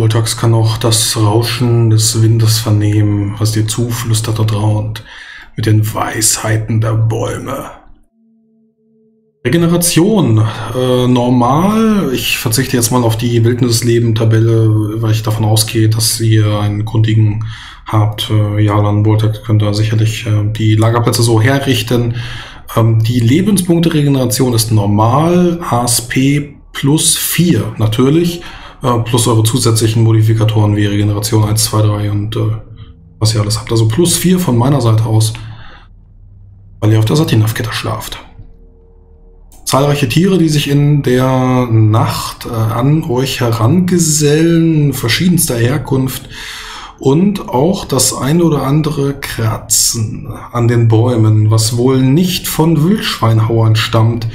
Voltax kann auch das Rauschen des Windes vernehmen, was dir zuflüstert dort und mit den Weisheiten der Bäume. Regeneration, normal. Ich verzichte jetzt mal auf die Wildnisleben-Tabelle, weil ich davon ausgehe, dass ihr einen kundigen habt. Jalan Voltax könnt da sicherlich die Lagerplätze so herrichten. Die Lebenspunkte-Regeneration ist normal, ASP plus 4 natürlich, plus eure zusätzlichen Modifikatoren wie Regeneration 1, 2, 3 und was ihr alles habt. Also plus 4 von meiner Seite aus, weil ihr auf der Satinavkette schlaft. Zahlreiche Tiere, die sich in der Nacht an euch herangesellen, verschiedenster Herkunft und auch das ein oder andere Kratzen an den Bäumen, was wohl nicht von Wildschweinhauern stammt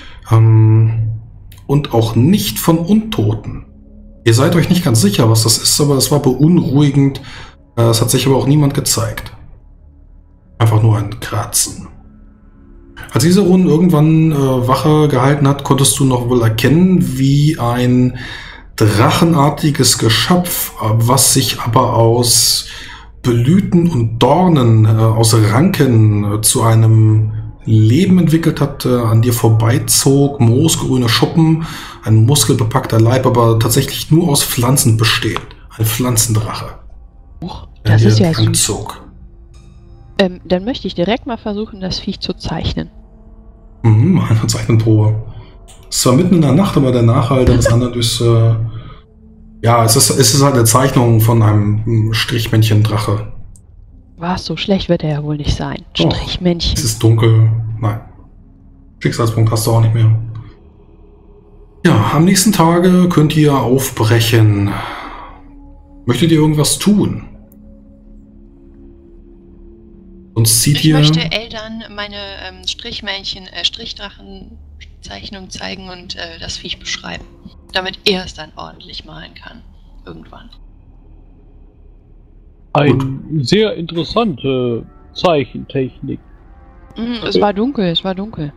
und auch nicht von Untoten. Ihr seid euch nicht ganz sicher, was das ist, aber es war beunruhigend. Es hat sich aber auch niemand gezeigt. Einfach nur ein Kratzen. Als Iserun irgendwann Wache gehalten hat, konntest du noch wohl erkennen, wie ein drachenartiges Geschöpf, was sich aber aus Blüten und Dornen, aus Ranken zu einem Leben entwickelt hat, an dir vorbeizog, moosgrüne Schuppen, ein muskelbepackter Leib, aber tatsächlich nur aus Pflanzen besteht. Ein Pflanzendrache. Das ist ja süß. Zog. Dann möchte ich direkt mal versuchen, das Viech zu zeichnen. Eine Zeichenprobe. Es war mitten in der Nacht, aber der Nachhalt des anderen ist, ja, es ist halt eine Zeichnung von einem Strichmännchen-Drache. Was, so schlecht wird er ja wohl nicht sein. Strichmännchen. Es ist dunkel. Nein. Schicksalspunkt hast du auch nicht mehr. Ja, am nächsten Tage könnt ihr aufbrechen. Möchtet ihr irgendwas tun? Sonst zieht ihr... Ich möchte Eltern meine Strichdrachen-Zeichnung zeigen und das Viech beschreiben, damit er es dann ordentlich malen kann. Irgendwann. Sehr interessante Zeichentechnik. Es war dunkel, es war dunkel.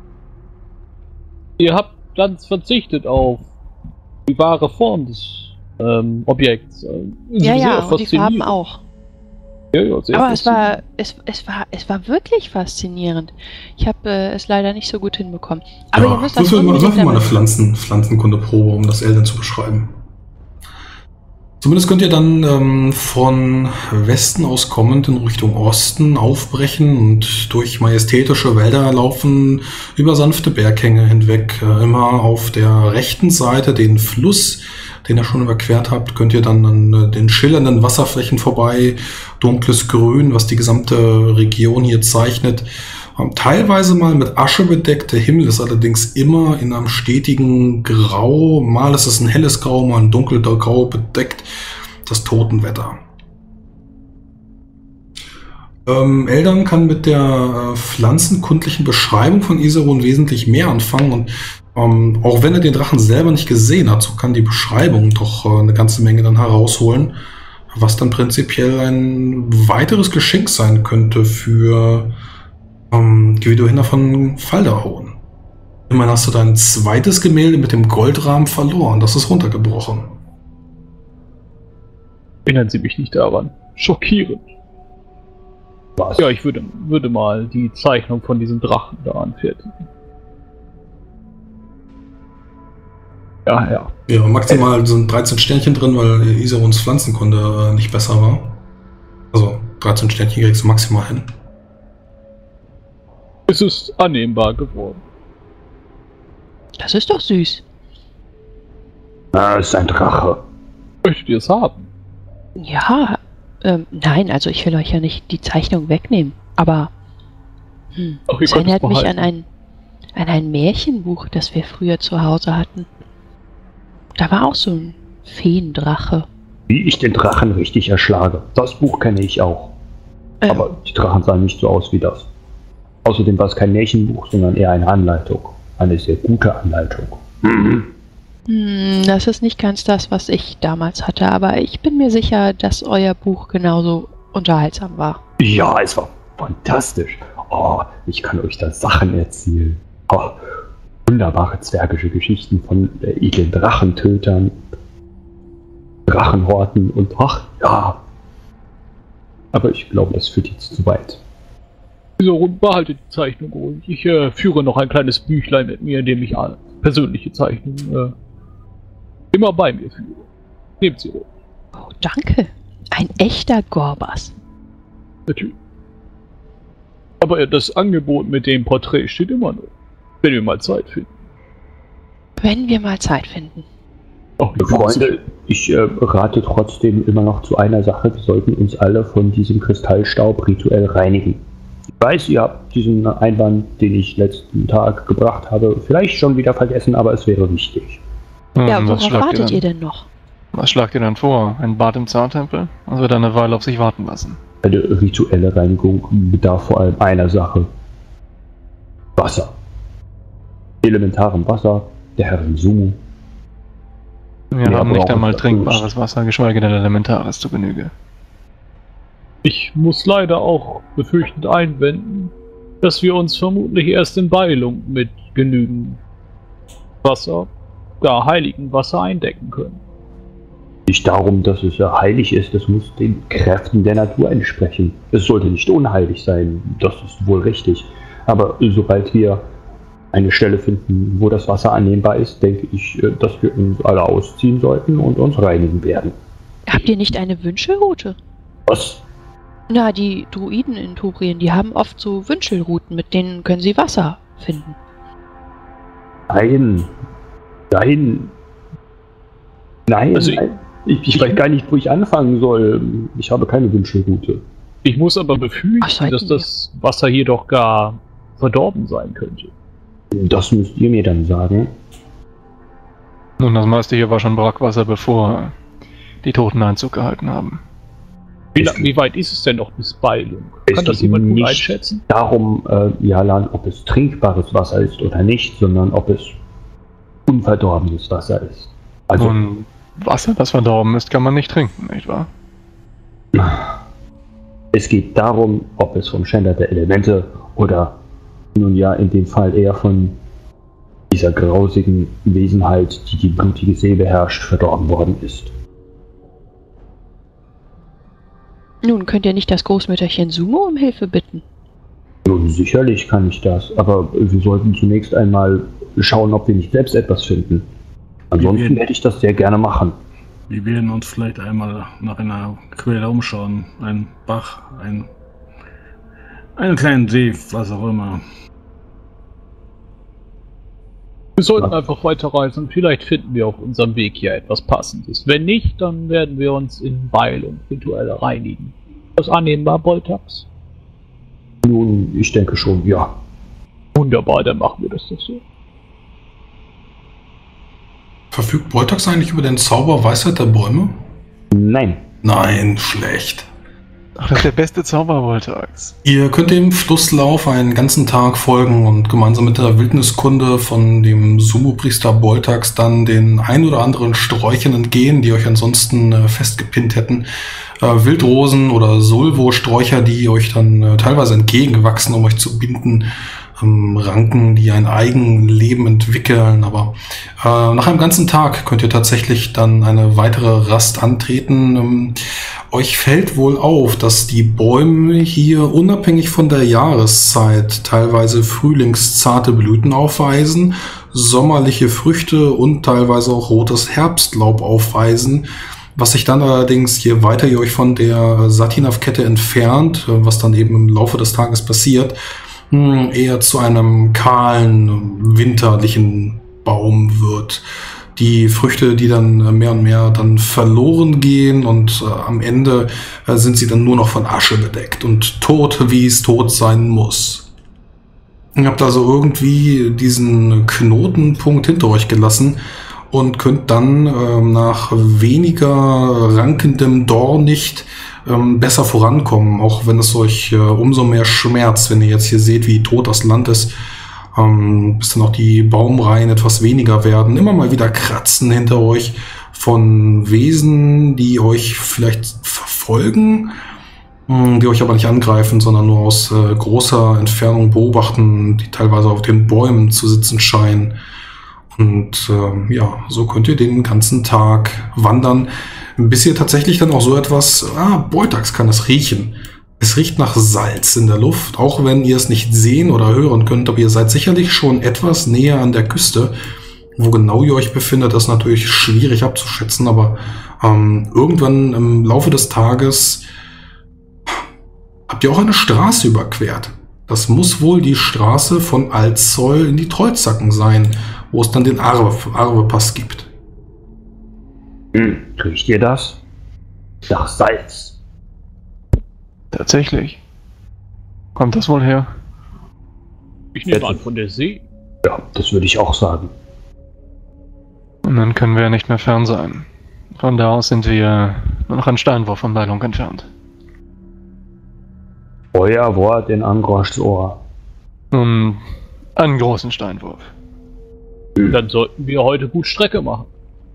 Ihr habt ganz verzichtet auf die wahre Form des Objekts. Ja, und die Farben auch. Ja, sehr aber es war wirklich faszinierend. Ich habe es leider nicht so gut hinbekommen. Aber ihr müsst das würfel mal eine Pflanzenkundeprobe, um das Eltern zu beschreiben. Zumindest könnt ihr dann von Westen aus kommend in Richtung Osten aufbrechen und durch majestätische Wälder laufen, über sanfte Berghänge hinweg. Immer auf der rechten Seite den Fluss, den ihr schon überquert habt, könnt ihr dann an den schillernden Wasserflächen vorbei, dunkles Grün, was die gesamte Region hier zeichnet. Teilweise mal mit Asche bedeckte Himmel ist allerdings immer in einem stetigen Grau. Mal ist es ein helles Grau, mal ein dunkelder Grau bedeckt. Das Totenwetter. Eldan kann mit der pflanzenkundlichen Beschreibung von Iserun wesentlich mehr anfangen und auch wenn er den Drachen selber nicht gesehen hat, so kann die Beschreibung doch eine ganze Menge dann herausholen, was dann prinzipiell ein weiteres Geschenk sein könnte für Gwydohina von Falderhorn. Immerhin hast du dein zweites Gemälde mit dem Goldrahmen verloren, das ist runtergebrochen. Erinnern Sie mich nicht daran. Schockierend. Was? Ja, ich würde mal die Zeichnung von diesem Drachen da anfertigen. Ja. Ja, maximal sind 13 Sternchen drin, weil Iseruns Pflanzenkunde nicht besser war. Also 13 Sternchen kriegst du maximal hin. Es ist annehmbar geworden. Das ist doch süß. Es ist ein Drache. Möchtet ihr es haben? Ja, nein, also ich will euch ja nicht die Zeichnung wegnehmen, aber es erinnert mich an ein Märchenbuch, das wir früher zu Hause hatten. Da war auch so ein Feendrache. Wie ich den Drachen richtig erschlage. Das Buch kenne ich auch. Aber die Drachen sahen nicht so aus wie das. Außerdem war es kein Märchenbuch, sondern eher eine Anleitung. Eine sehr gute Anleitung. Das ist nicht ganz das, was ich damals hatte, aber ich bin mir sicher, dass euer Buch genauso unterhaltsam war. Ja, es war fantastisch. Oh, ich kann euch da Sachen erzählen. Oh, wunderbare zwergische Geschichten von edlen Drachentötern. Drachenhorten und ach ja. Aber ich glaube, das führt jetzt zu weit. Wieso behalte die Zeichnung ruhig? Ich führe noch ein kleines Büchlein mit mir, in dem ich alle persönliche Zeichnungen immer bei mir führe. Nehmt sie ruhig. Oh, danke. Ein echter Gorbas. Natürlich. Aber das Angebot mit dem Porträt steht immer noch. Wenn wir mal Zeit finden. Wenn wir mal Zeit finden. Ach, Freunde, ich rate trotzdem immer noch zu einer Sache. Wir sollten uns alle von diesem Kristallstaub rituell reinigen. Ich weiß, ihr habt diesen Einwand, den ich letzten Tag gebracht habe, vielleicht schon wieder vergessen, aber es wäre wichtig. Ja, worauf wartet ihr denn noch? Was schlagt ihr denn vor? Ein Bad im Zartempel? Das wird eine Weile auf sich warten lassen. Eine rituelle Reinigung bedarf vor allem einer Sache. Wasser. Elementarem Wasser, der Herrin Sumu. Wir haben nicht einmal trinkbares Wasser, geschweige denn elementares zu Genüge. Ich muss leider auch befürchtend einwenden, dass wir uns vermutlich erst in Beilung mit genügend Wasser, gar heiligen Wasser eindecken können. Nicht darum, dass es ja heilig ist, das muss den Kräften der Natur entsprechen. Es sollte nicht unheilig sein, das ist wohl richtig. Aber sobald wir eine Stelle finden, wo das Wasser annehmbar ist, denke ich, dass wir uns alle ausziehen sollten und uns reinigen werden. Habt ihr nicht eine Wünschelrute? Was? Na, die Druiden in Tubrien, die haben oft so Wünschelrouten, mit denen können sie Wasser finden. Nein. Also ich weiß gar nicht, wo ich anfangen soll. Ich habe keine Wünschelroute. Ich muss aber befürchten, dass das Wasser hier doch gar verdorben sein könnte. Das müsst ihr mir dann sagen. Nun, das meiste hier war schon Brackwasser, bevor die Toten Einzug gehalten haben. Wie weit ist es denn noch bis Beilung? Kann das jemand gut einschätzen? Darum, Jalan, ob es trinkbares Wasser ist oder nicht, sondern ob es unverdorbenes Wasser ist. Also, und Wasser, das verdorben ist, kann man nicht trinken, nicht wahr? Es geht darum, ob es vom Schänder der Elemente oder nun ja in dem Fall eher von dieser grausigen Wesenheit, die die blutige See beherrscht, verdorben worden ist. Nun, könnt ihr nicht das Großmütterchen Sumo um Hilfe bitten? Nun, sicherlich kann ich das, aber wir sollten zunächst einmal schauen, ob wir nicht selbst etwas finden. Ansonsten werde ich das sehr gerne machen. Wir werden uns vielleicht einmal nach einer Quelle umschauen. Ein Bach, einen kleinen See, was auch immer. Wir sollten einfach weiterreisen. Vielleicht finden wir auf unserem Weg hier etwas Passendes. Wenn nicht, dann werden wir uns in Beilung rituell reinigen. Das annehmbar, Boltax? Nun, ich denke schon, ja. Wunderbar, dann machen wir das doch so. Verfügt Boltax eigentlich über den Zauber Weisheit der Bäume? Nein. Nein, schlecht. Ach, das ist der beste Zauber Boltax. Ihr könnt dem Flusslauf einen ganzen Tag folgen und gemeinsam mit der Wildniskunde von dem Sumo-Priester Boltax dann den ein oder anderen Sträuchern entgehen, die euch ansonsten festgepinnt hätten. Wildrosen oder Sulvo-Sträucher, die euch dann teilweise entgegengewachsen, um euch zu binden. Ranken, die ein Eigenleben entwickeln, aber nach einem ganzen Tag könnt ihr tatsächlich dann eine weitere Rast antreten. Euch fällt wohl auf, dass die Bäume hier unabhängig von der Jahreszeit teilweise frühlingszarte Blüten aufweisen, sommerliche Früchte und teilweise auch rotes Herbstlaub aufweisen, was sich dann allerdings, je weiter ihr euch von der Satinav-Kette entfernt, was dann eben im Laufe des Tages passiert, eher zu einem kahlen, winterlichen Baum wird. Die Früchte, die dann mehr und mehr dann verloren gehen und am Ende sind sie dann nur noch von Asche bedeckt und tot, wie es tot sein muss. Ihr habt also irgendwie diesen Knotenpunkt hinter euch gelassen und könnt dann nach weniger rankendem Dornicht besser vorankommen, auch wenn es euch umso mehr schmerzt, wenn ihr jetzt hier seht, wie tot das Land ist, bis dann auch die Baumreihen etwas weniger werden, immer mal wieder kratzen hinter euch von Wesen, die euch vielleicht verfolgen, die euch aber nicht angreifen, sondern nur aus großer Entfernung beobachten, die teilweise auf den Bäumen zu sitzen scheinen. Und ja, so könnt ihr den ganzen Tag wandern. Bis ihr tatsächlich dann auch so etwas, Beutax kann es riechen. Es riecht nach Salz in der Luft, auch wenn ihr es nicht sehen oder hören könnt, aber ihr seid sicherlich schon etwas näher an der Küste. Wo genau ihr euch befindet, ist natürlich schwierig abzuschätzen, aber irgendwann im Laufe des Tages habt ihr auch eine Straße überquert. Das muss wohl die Straße von Alzoll in die Trollzacken sein, wo es dann den Arve-Pass gibt. Riecht ihr das? Nach Salz. Tatsächlich. Kommt das wohl her? Ich nehme an, von der See. Ja, das würde ich auch sagen. Und dann können wir ja nicht mehr fern sein. Von da aus sind wir nur noch einen Steinwurf von Beilung entfernt. Euer Wort in Angroschs Ohr. Nun, einen großen Steinwurf. Dann sollten wir heute gut Strecke machen.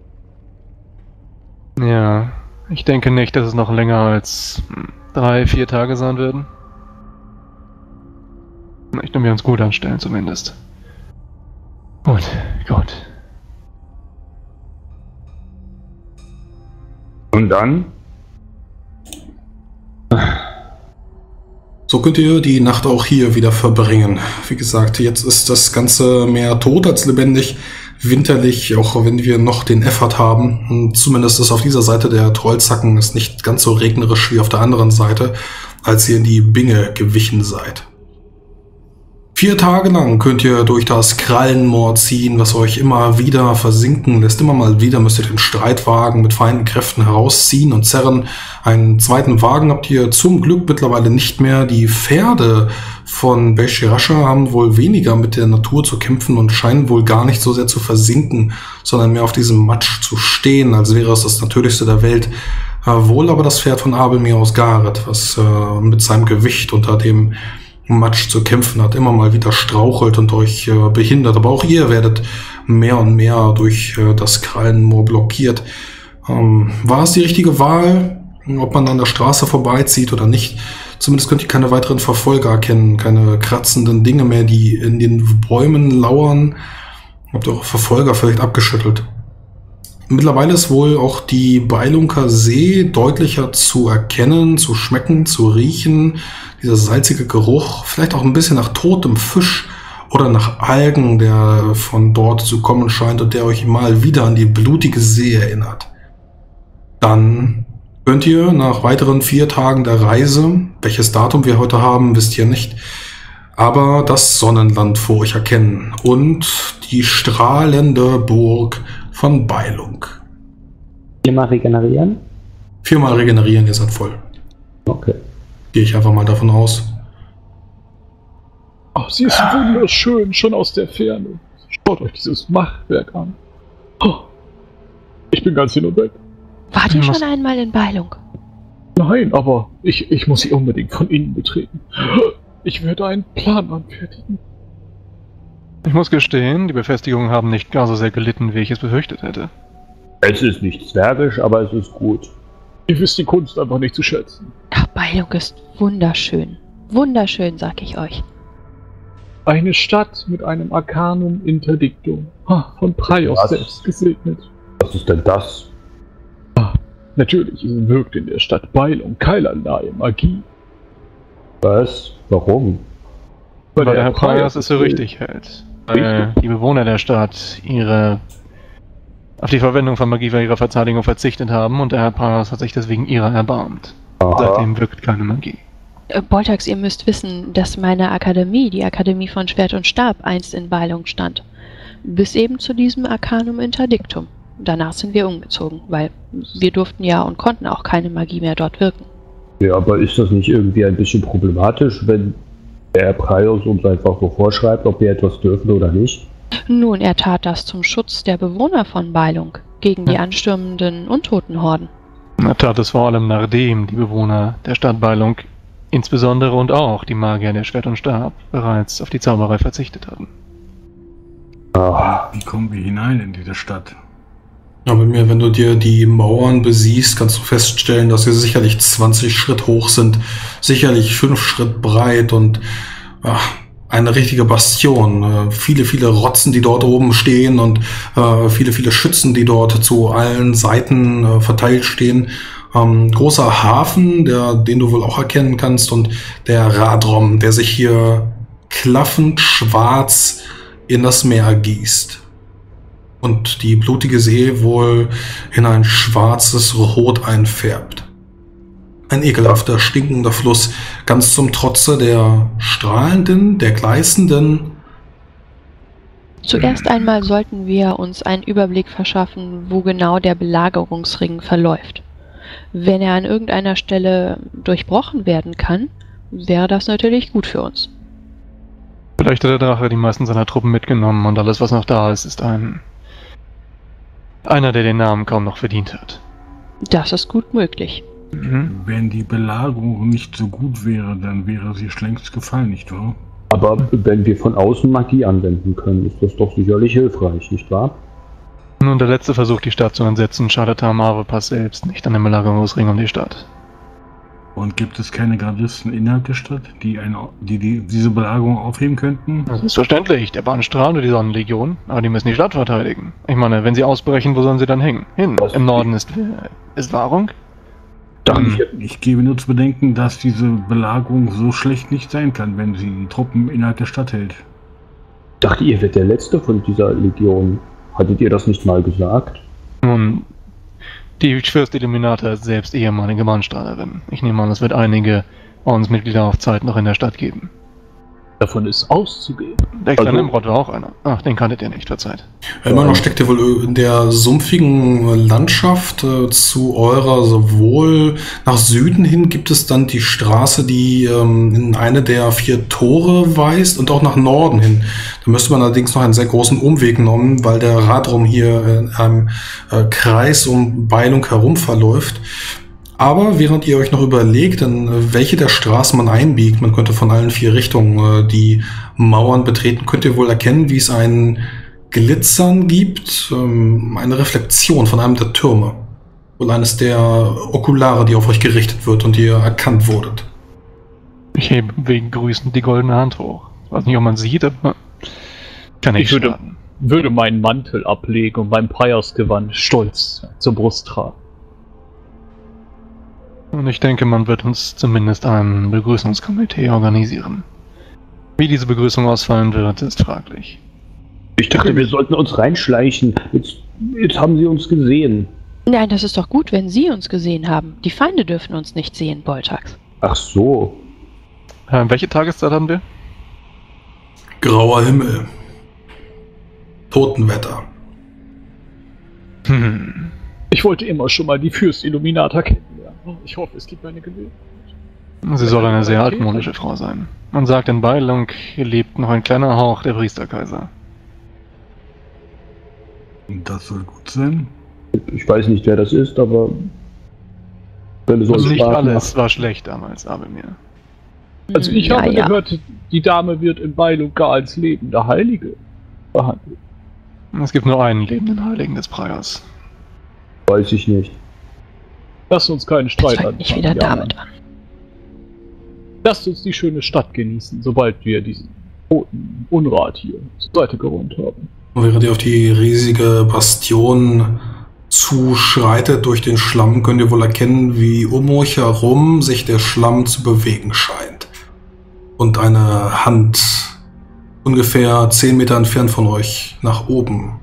Ja, ich denke nicht, dass es noch länger als 3-4 Tage sein würden. Möchten wir uns gut anstellen zumindest. Gut. Und dann? So könnt ihr die Nacht auch hier wieder verbringen. Wie gesagt, jetzt ist das Ganze mehr tot als lebendig, winterlich, auch wenn wir noch den Effort haben. Und zumindest ist auf dieser Seite der Trollzacken ist nicht ganz so regnerisch wie auf der anderen Seite, als ihr in die Binge gewichen seid. 4 Tage lang könnt ihr durch das Krallenmoor ziehen, was euch immer wieder versinken lässt. Immer mal wieder müsst ihr den Streitwagen mit feinen Kräften herausziehen und zerren. Einen zweiten Wagen habt ihr zum Glück mittlerweile nicht mehr. Die Pferde von Beshirasha haben wohl weniger mit der Natur zu kämpfen und scheinen wohl gar nicht so sehr zu versinken, sondern mehr auf diesem Matsch zu stehen, als wäre es das Natürlichste der Welt. Wohl aber das Pferd von Abelmir aus Gareth, was mit seinem Gewicht unter dem Matsch zu kämpfen hat, immer mal wieder strauchelt und euch behindert. Aber auch ihr werdet mehr und mehr durch das Krallenmoor blockiert. War es die richtige Wahl, ob man an der Straße vorbeizieht oder nicht? Zumindest könnt ihr keine weiteren Verfolger erkennen, keine kratzenden Dinge mehr, die in den Bäumen lauern. Habt ihr eure Verfolger vielleicht abgeschüttelt? Mittlerweile ist wohl auch die Beilunker See deutlicher zu erkennen, zu schmecken, zu riechen. Dieser salzige Geruch, vielleicht auch ein bisschen nach totem Fisch oder nach Algen, der von dort zu kommen scheint und der euch mal wieder an die blutige See erinnert. Dann könnt ihr nach weiteren 4 Tagen der Reise, welches Datum wir heute haben, wisst ihr nicht, aber das Sonnenland vor euch erkennen und die strahlende Burg von Beilung. 4-mal regenerieren? 4-mal regenerieren, ihr seid voll. Okay. Gehe ich einfach mal davon aus. Ach, sie ist wunderschön, schon aus der Ferne. Schaut euch dieses Machwerk an. Oh, ich bin ganz hin und weg. Wart ihr schon einmal in Beilung? Nein, aber ich muss sie unbedingt von innen betreten. Ich werde einen Plan anfertigen. Ich muss gestehen, die Befestigungen haben nicht gar so sehr gelitten, wie ich es befürchtet hätte. Es ist nicht zwergisch, aber es ist gut. Ihr wisst die Kunst einfach nicht zu schätzen. Ach, Beilung ist wunderschön. Wunderschön, sag ich euch. Eine Stadt mit einem Arcanum Interdictum. Von Praios selbst gesegnet. Was ist denn das? Natürlich wirkt in der Stadt Beilung keinerlei Magie. Was? Warum? Weil der Herr Praios es so richtig hält. Weil die Bewohner der Stadt auf die Verwendung von Magie bei ihrer Verteidigung verzichtet haben und der Herr Praios hat sich deswegen ihrer erbarmt. Aha. Seitdem wirkt keine Magie. Beutax, ihr müsst wissen, dass meine Akademie, die Akademie von Schwert und Stab, einst in Beilung stand. Bis eben zu diesem Arcanum Interdictum. Danach sind wir umgezogen, weil wir durften ja und konnten auch keine Magie mehr dort wirken. Ja, aber ist das nicht irgendwie ein bisschen problematisch, wenn der Herr Praios uns einfach so vorschreibt, ob wir etwas dürfen oder nicht? Nun, er tat das zum Schutz der Bewohner von Beilung, gegen die anstürmenden Untotenhorden. Er tat es vor allem nachdem die Bewohner der Stadt Beilung, insbesondere und auch die Magier der Schwert und Stab, bereits auf die Zauberei verzichtet hatten. Ah. Wie kommen wir hinein in diese Stadt? Aber mir, wenn du dir die Mauern besiehst, kannst du feststellen, dass sie sicherlich 20 Schritt hoch sind, sicherlich 5 Schritt breit und eine richtige Bastion. Viele, viele Rotzen, die dort oben stehen und viele, viele Schützen, die dort zu allen Seiten verteilt stehen. Großer Hafen, den du wohl auch erkennen kannst, und der Radrom, der sich hier klaffend schwarz in das Meer gießt. Und die blutige See wohl in ein schwarzes Rot einfärbt. Ein ekelhafter, stinkender Fluss, ganz zum Trotze der strahlenden, der gleißenden. Zuerst einmal sollten wir uns einen Überblick verschaffen, wo genau der Belagerungsring verläuft. Wenn er an irgendeiner Stelle durchbrochen werden kann, wäre das natürlich gut für uns. Vielleicht hat der Drache die meisten seiner Truppen mitgenommen und alles, was noch da ist, ist einer, der den Namen kaum noch verdient hat. Das ist gut möglich. Wenn die Belagerung nicht so gut wäre, dann wäre sie längst gefallen, nicht wahr? Aber wenn wir von außen Magie anwenden können, ist das doch sicherlich hilfreich, nicht wahr? Nun, der letzte Versuch, die Stadt zu entsetzen, scheiterte am Avepass selbst, nicht an dem Belagerungsring um die Stadt. Und gibt es keine Gardisten innerhalb der Stadt, die diese Belagerung aufheben könnten? Das ist verständlich, der Bahnstrahl und die Sonnenlegion, aber die müssen die Stadt verteidigen. Ich meine, wenn sie ausbrechen, wo sollen sie dann hängen? Im Norden ist Wahrung? Ich gebe nur zu bedenken, dass diese Belagerung so schlecht nicht sein kann, wenn sie die Truppen innerhalb der Stadt hält. Dachte ihr, werdet der Letzte von dieser Legion? Hattet ihr das nicht mal gesagt? Nun, die Fürst Illuminata ist selbst ehemalige Bahnstrahlerin. Ich nehme an, es wird einige Ordensmitglieder auf Zeit noch in der Stadt geben. Davon ist auszugehen. Der kleine Nimrod war auch einer. Ach, den kanntet ihr nicht, verzeiht. Immer noch steckt ihr wohl in der sumpfigen Landschaft zu eurer, sowohl nach Süden hin gibt es dann die Straße, die in eine der 4 Tore weist, und auch nach Norden hin. Da müsste man allerdings noch einen sehr großen Umweg nehmen, weil der Radrom hier in einem Kreis um Beilung herum verläuft. Aber während ihr euch noch überlegt, in welche der Straßen man einbiegt, man könnte von allen 4 Richtungen die Mauern betreten, könnt ihr wohl erkennen, wie es ein Glitzern gibt, eine Reflexion von einem der Türme. Wohl eines der Okulare, die auf euch gerichtet wird und ihr erkannt wurdet. Ich hebe wegen Grüßen die goldene Hand hoch. Ich weiß nicht, ob man sieht, aber kann ich würde meinen Mantel ablegen und mein Priorsgewand stolz zur Brust tragen. Und ich denke, man wird uns zumindest ein Begrüßungskomitee organisieren. Wie diese Begrüßung ausfallen wird, ist fraglich. Ich dachte, wir sollten uns reinschleichen. Jetzt haben sie uns gesehen. Nein, das ist doch gut, wenn Sie uns gesehen haben. Die Feinde dürfen uns nicht sehen, Boltax. Ach so. Welche Tageszeit haben wir? Grauer Himmel. Totenwetter. Ich wollte immer schon mal die Fürst Illuminata kennenlernen. Ich hoffe, es gibt eine Gelegenheit. Sie soll eine sehr altmodische Frau sein. Man sagt, in Beilung lebt noch ein kleiner Hauch der Priesterkaiser. Das soll gut sein. Ich weiß nicht, wer das ist, aber... Nicht alles war schlecht damals, aber mir. Also ich habe gehört, die Dame wird in Beilung gar als lebende Heilige behandelt. Es gibt nur einen lebenden Heiligen des Priors. Weiß ich nicht. Lasst uns keinen Streit anfangen. Nicht wieder damit an. Lasst uns die schöne Stadt genießen, sobald wir diesen roten Unrat hier zur Seite geräumt haben. Während ihr auf die riesige Bastion zuschreitet durch den Schlamm, könnt ihr wohl erkennen, wie um euch herum sich der Schlamm zu bewegen scheint. Und eine Hand ungefähr 10 Meter entfernt von euch nach oben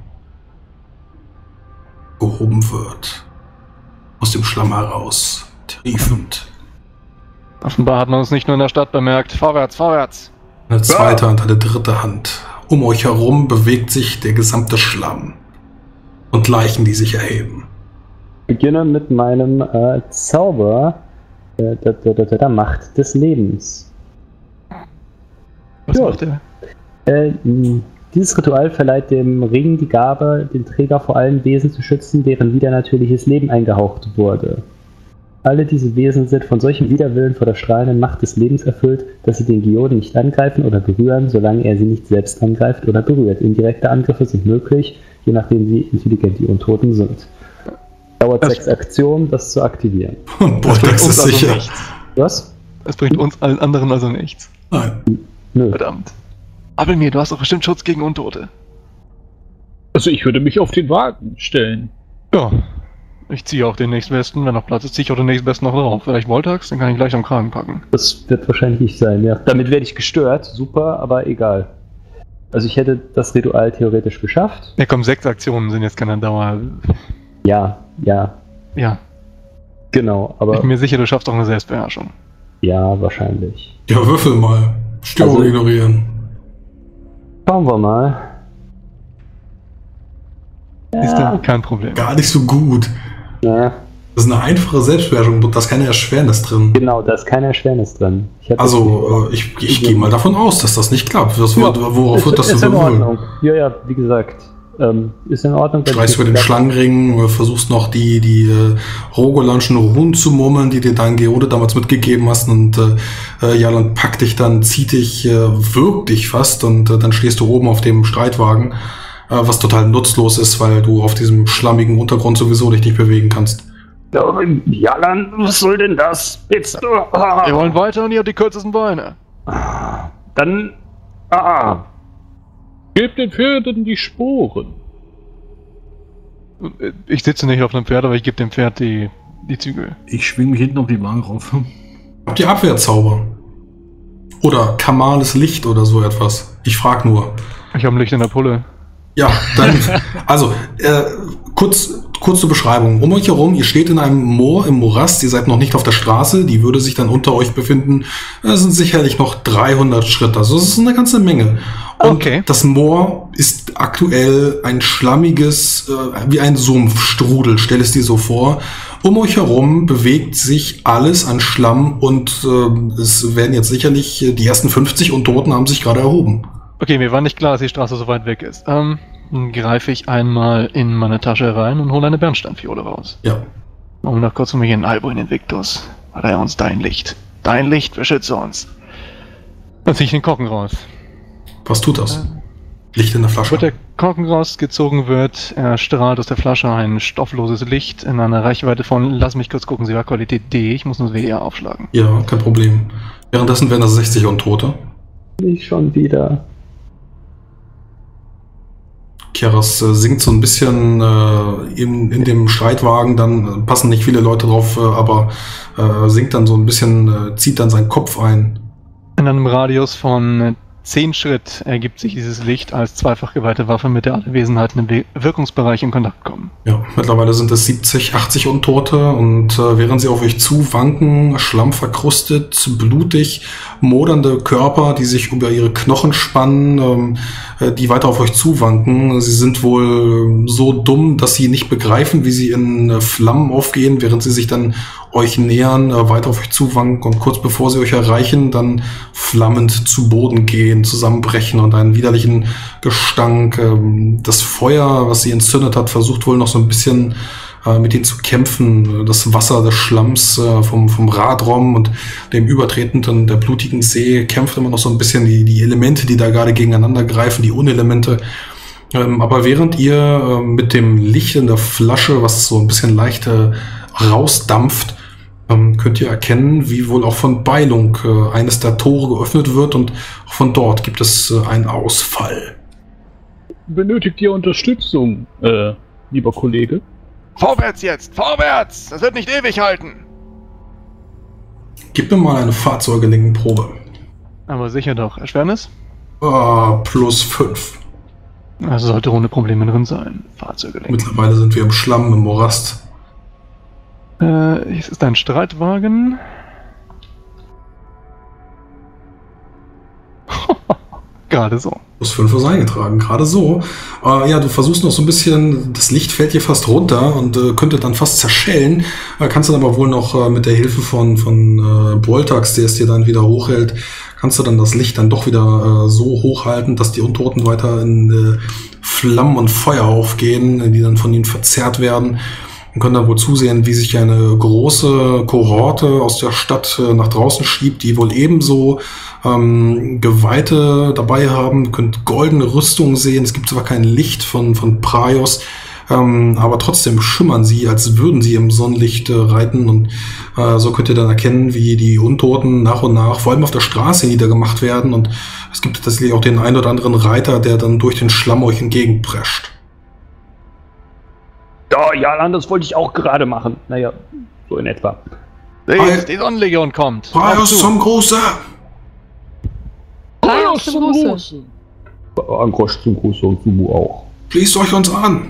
gehoben wird. Aus dem Schlamm heraus, triefend. Offenbar hat man uns nicht nur in der Stadt bemerkt. Vorwärts, vorwärts! Eine zweite und eine dritte Hand. Um euch herum bewegt sich der gesamte Schlamm. Und Leichen, die sich erheben. Ich beginne mit meinem Zauber der Macht des Lebens. Was macht er? Dieses Ritual verleiht dem Ring die Gabe, den Träger vor allen Wesen zu schützen, deren widernatürliches Leben eingehaucht wurde. Alle diese Wesen sind von solchem Widerwillen vor der strahlenden Macht des Lebens erfüllt, dass sie den Geoden nicht angreifen oder berühren, solange er sie nicht selbst angreift oder berührt. Indirekte Angriffe sind möglich, je nachdem wie intelligent die Untoten sind. Dauert 6 Aktionen, das zu aktivieren. Boltax ist sicher. Nichts. Was? Das bringt uns allen anderen also nichts. Nein. Nö. Verdammt. Abelmir, du hast doch bestimmt Schutz gegen Untote. Also ich würde mich auf den Wagen stellen. Ja. Ich ziehe auch den nächstbesten, wenn noch Platz ist, ziehe ich auch den nächstbesten noch drauf. Vielleicht Voltax, den kann ich gleich am Kragen packen. Das wird wahrscheinlich nicht sein, ja. Damit werde ich gestört, super, aber egal. Also ich hätte das Ritual theoretisch geschafft. Ja komm, 6 Aktionen sind jetzt keine Dauer. Ja. Ja. Genau, aber... Ich bin mir sicher, du schaffst auch eine Selbstbeherrschung. Ja, wahrscheinlich. Ja, würfel mal. Störung ignorieren. Schauen wir mal. Ist da kein Problem. Gar nicht so gut. Ja. Das ist eine einfache Selbstbeherrschung, da ist keine Erschwernis drin. Genau, da ist keine Erschwernis drin. Ich gehe mal davon aus, dass das nicht klappt. Worauf wird das ist in würfeln? Ordnung. Ja, wie gesagt. Ist in Ordnung. Streichst über den Schlangenring, versuchst noch die Rogolanschen Runen zu murmeln, die dir dein Geode damals mitgegeben hast, und Jalan packt dich dann, zieht dich, wirkt dich fast, und dann stehst du oben auf dem Streitwagen, was total nutzlos ist, weil du auf diesem schlammigen Untergrund sowieso dich nicht bewegen kannst. Jalan, was soll denn das? Jetzt. Wir wollen weiter und ihr habt die kürzesten Beine. Dann. Gebt den Pferden die Sporen. Ich sitze nicht auf einem Pferd, aber ich gebe dem Pferd die Zügel. Ich schwing mich hinten auf die Wagen rauf. Habt ihr Abwehrzauber? Oder kamales Licht oder so etwas? Ich frag nur. Ich habe ein Licht in der Pulle. Ja, dann, also, kurz zur Beschreibung. Um euch herum, ihr steht in einem Moor, im Morast, ihr seid noch nicht auf der Straße, die würde sich dann unter euch befinden. Es sind sicherlich noch 300 Schritte, also das ist eine ganze Menge. Und okay. Das Moor ist aktuell ein schlammiges, wie ein Sumpfstrudel, stell es dir so vor. Um euch herum bewegt sich alles an Schlamm, und es werden jetzt sicherlich, die ersten 50 Untoten haben sich gerade erhoben. Okay, mir war nicht klar, dass die Straße so weit weg ist. Dann greife ich einmal in meine Tasche rein und hole eine Bernsteinfiole raus. Ja. Und noch kurz um mich in Albuin Invictus. Verleihe uns dein Licht. Dein Licht beschütze uns. Dann ziehe ich den Korken raus. Was tut das? Licht in der Flasche. Wird der Korken rausgezogen wird, strahlt aus der Flasche ein stoffloses Licht in einer Reichweite von, lass mich kurz gucken, sie war Qualität D, ich muss nur WR aufschlagen. Ja, kein Problem. Währenddessen werden das 60 Untote. Nicht schon wieder. Keras singt so ein bisschen in dem Streitwagen, dann passen nicht viele Leute drauf, aber singt dann so ein bisschen, zieht dann seinen Kopf ein. In einem Radius von 10 Schritt ergibt sich dieses Licht als zweifach geweihte Waffe, mit der alle Wesenheiten im Wirkungsbereich in Kontakt kommen. Ja, mittlerweile sind es 70, 80 Untote, und während sie auf euch zuwanken, schlammverkrustet, blutig, modernde Körper, die sich über ihre Knochen spannen, die weiter auf euch zuwanken. Sie sind wohl so dumm, dass sie nicht begreifen, wie sie in Flammen aufgehen, während sie sich dann euch nähern, weiter auf euch zuwanken, und kurz bevor sie euch erreichen, dann flammend zu Boden gehen, zusammenbrechen und einen widerlichen Gestank. Das Feuer, was sie entzündet hat, versucht wohl noch so ein bisschen mit ihnen zu kämpfen. Das Wasser des Schlamms vom Radrom und dem übertretenden, der blutigen See kämpft immer noch so ein bisschen, die Elemente, die da gerade gegeneinander greifen, die Unelemente. Aber während ihr mit dem Licht in der Flasche, was so ein bisschen leicht rausdampft, könnt ihr erkennen, wie wohl auch von Beilung eines der Tore geöffnet wird, und auch von dort gibt es einen Ausfall. Benötigt ihr Unterstützung, lieber Kollege? Vorwärts jetzt! Vorwärts! Das wird nicht ewig halten! Gib mir mal eine Fahrzeugelenkenprobe. Aber sicher doch. Erschwernis? +5. Also sollte ohne Probleme drin sein. Fahrzeugelenken. Mittlerweile sind wir im Schlamm, im Morast. Es ist ein Streitwagen. Gerade so. +5 ist eingetragen, gerade so. Ja, du versuchst noch so ein bisschen, das Licht fällt dir fast runter und könnte dann fast zerschellen. Kannst dann aber wohl noch mit der Hilfe von Boltax, der es dir dann wieder hochhält, kannst du dann das Licht dann doch wieder so hochhalten, dass die Untoten weiter in Flammen und Feuer aufgehen, die dann von ihnen verzerrt werden. Und können dann wohl zusehen, wie sich eine große Kohorte aus der Stadt nach draußen schiebt, die wohl ebenso Geweihte dabei haben. Ihr könnt goldene Rüstungen sehen. Es gibt zwar kein Licht von Praios, aber trotzdem schimmern sie, als würden sie im Sonnenlicht reiten und so könnt ihr dann erkennen, wie die Untoten nach und nach, vor allem auf der Straße, niedergemacht werden und es gibt tatsächlich auch den einen oder anderen Reiter, der dann durch den Schlamm euch entgegenprescht. Ja, Jalan, das wollte ich auch gerade machen. Naja, so in etwa. Die Sonnenlegion kommt. Praios zum Gruße! Praios zum Gruße! Angrosch zum Gruße und Sumu auch. Schließt euch uns an!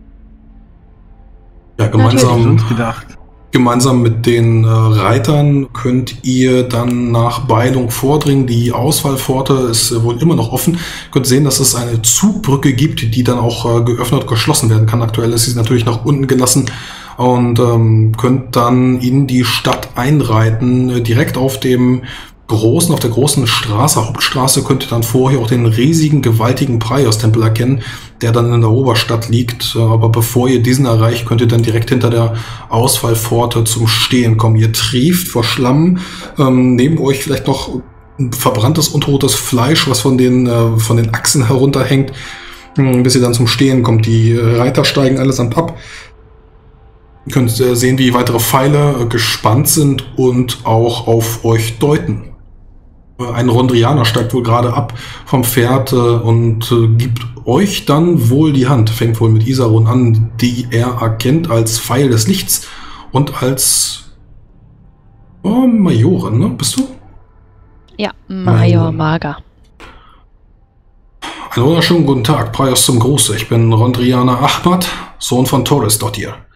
Ja, gemeinsam mit den Reitern könnt ihr dann nach Beilung vordringen. Die Ausfallpforte ist wohl immer noch offen. Ihr könnt sehen, dass es eine Zugbrücke gibt, die dann auch geöffnet und geschlossen werden kann. Aktuell ist sie natürlich nach unten gelassen und könnt dann in die Stadt einreiten. Direkt auf der großen Straße, Hauptstraße, könnt ihr dann vorher auch den riesigen, gewaltigen Praios-Tempel erkennen, der dann in der Oberstadt liegt. Aber bevor ihr diesen erreicht, könnt ihr dann direkt hinter der Ausfallpforte zum Stehen kommen. Ihr trieft vor Schlamm, neben euch vielleicht noch ein verbranntes, untotes Fleisch, was von den Achsen herunterhängt, bis ihr dann zum Stehen kommt. Die Reiter steigen allesamt ab. Ihr könnt sehen, wie weitere Pfeile gespannt sind und auch auf euch deuten. Ein Rondrianer steigt wohl gerade ab vom Pferd und gibt euch dann wohl die Hand. Fängt wohl mit Isarun an, die er erkennt als Pfeil des Lichts und als Majorin, ne? Bist du? Ja, Major Mager. Einen wunderschönen guten Tag, Praios zum Gruße. Ich bin Rondrianer Ahmad, Sohn von Torres Dottir.